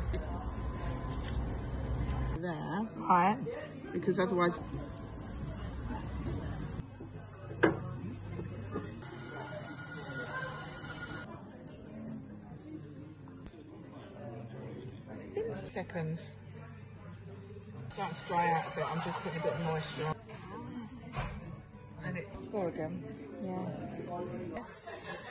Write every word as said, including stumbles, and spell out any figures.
There. Right. Because otherwise... Seconds. Starting to dry out a bit. I'm just putting a bit of moisture on. And it's score again. Yeah.